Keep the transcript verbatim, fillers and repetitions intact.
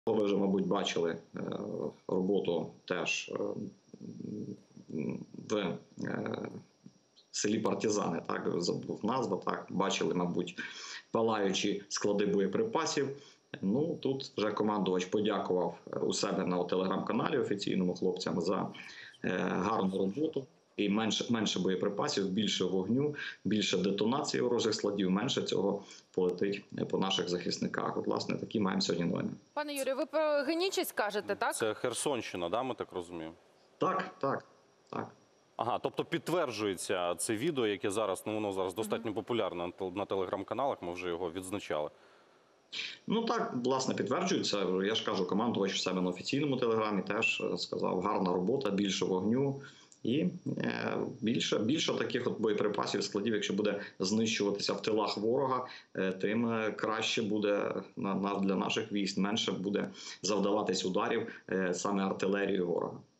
Ви вже, мабуть, бачили роботу теж в селі Партизани, так, забув назва, так, бачили, мабуть, палаючі склади боєприпасів. Ну, тут вже командувач подякував у себе на телеграм-каналі офіційному хлопцям за гарну роботу. І менше, менше боєприпасів, більше вогню, більше детонації ворожих складів, менше цього полетить по наших захисниках. От, власне, такі маємо сьогодні новини. Пане Юрію, ви про Генічеськ кажете, так? Це Херсонщина, да, ми так розуміємо? Так, так, так. Ага, тобто підтверджується це відео, яке зараз, ну воно зараз достатньо популярне на телеграм-каналах, ми вже його відзначали. Ну так, власне, підтверджується. Я ж кажу, командувач у себе на офіційному телеграмі теж сказав, гарна робота, більше вогню. І більше, більше таких от боєприпасів, складів, якщо буде знищуватися в тилах ворога, тим краще буде для наших військ, менше буде завдаватись ударів саме артилерією ворога.